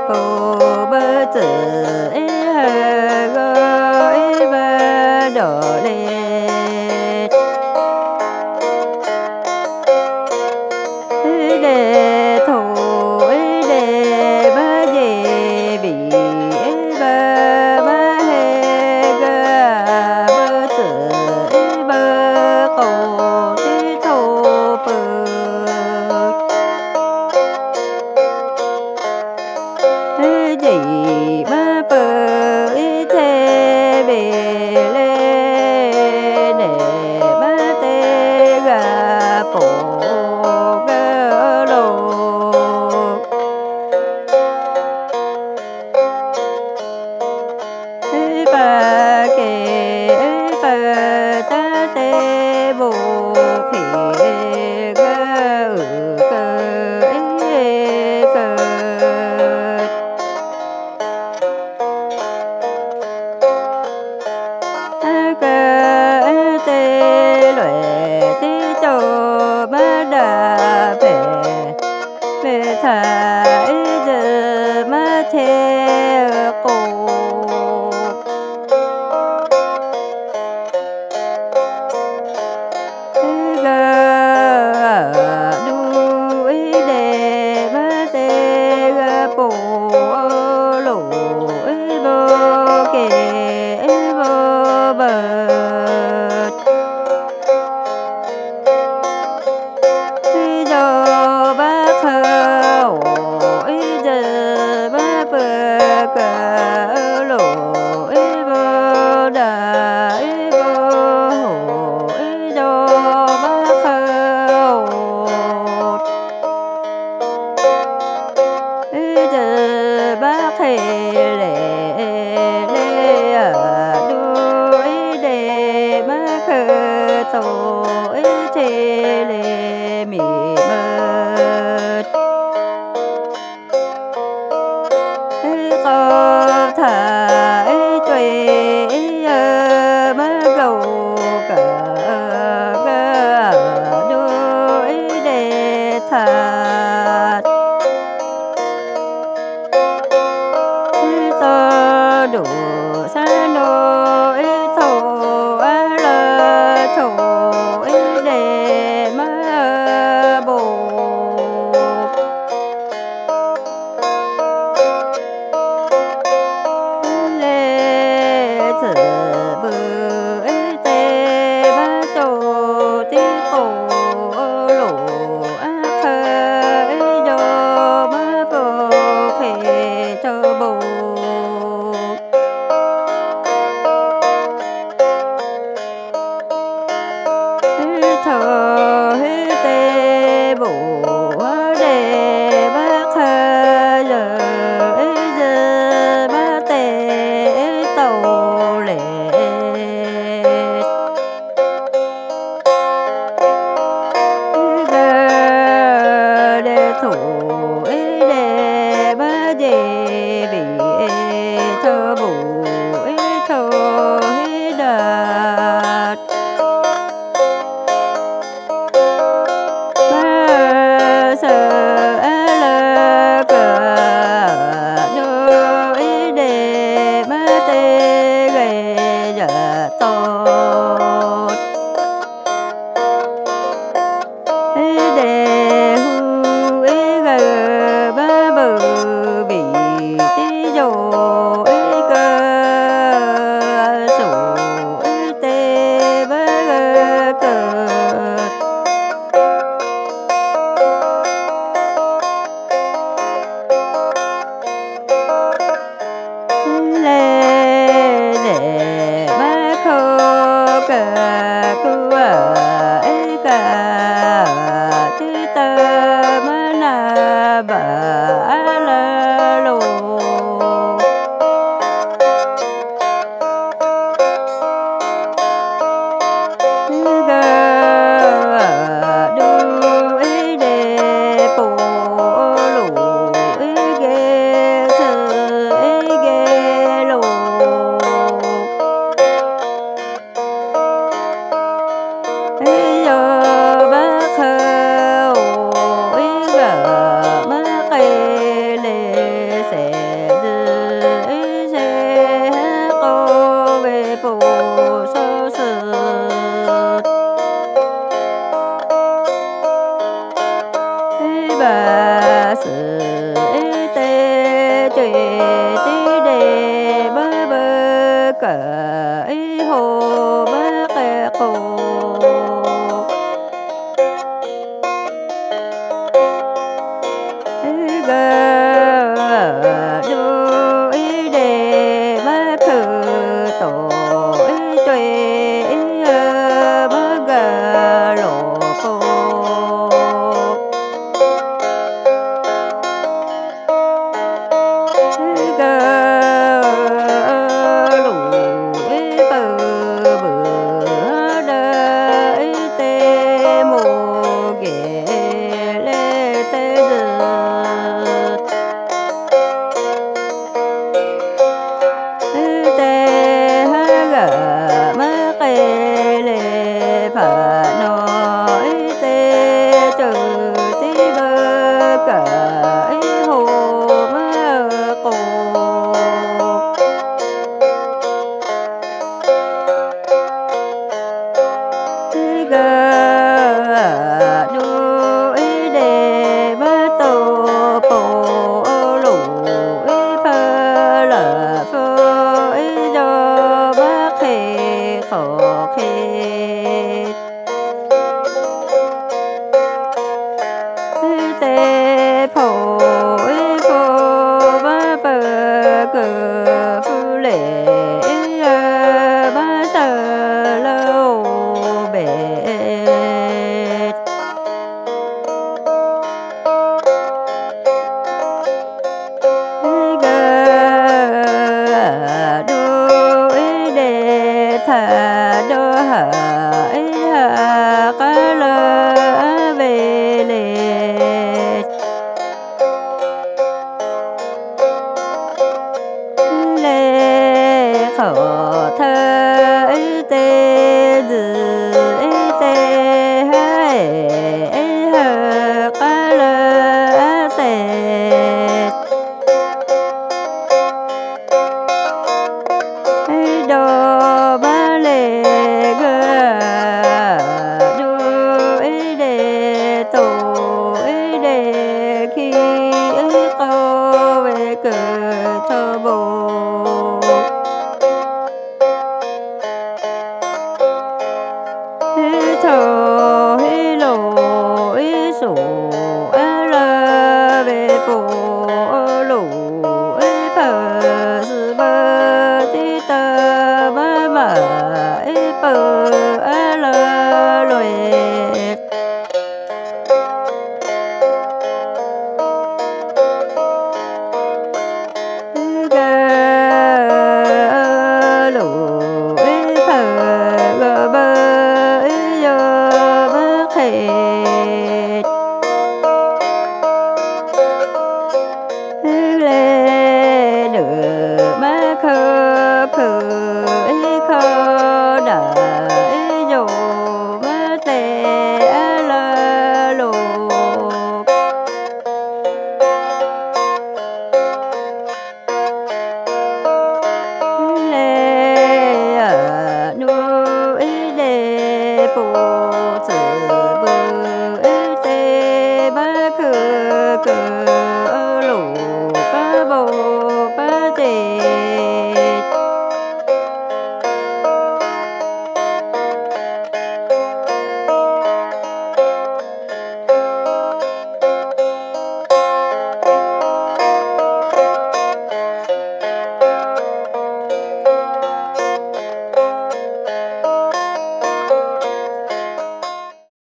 bồ bơ tử gọi bơ đổ lên để thủ để bơ về bị bơ bơ hê gơ bơ tử bơ cổ tí thô bơ gì mà bơ thế bề lê để mà tê gà bồ gà lô bà kê bà ta tê bồ khỉ gà cơ cơ tê lệ tí tô ba đà bể thải giờ ma thế cô đuôi đề ma tê bồ lũ bồ kê bồ bờ bác hề lệ đuôi đề má khờ tội chê lệ mì mật có thải tuệ má gầu cả đuôi đề thật đủ sa nỗi thổ lơ thổ đề mơ bồ lê tử bự tê ba tô tí cổ lỗ khơi đô mơ bồ khề cho bồ tuệ tí đề bơ bơ cởi hồ bơ kẻ cổ gơ đôi đề bơ khử tổ tuệ bơ gơ lộ cổ cơ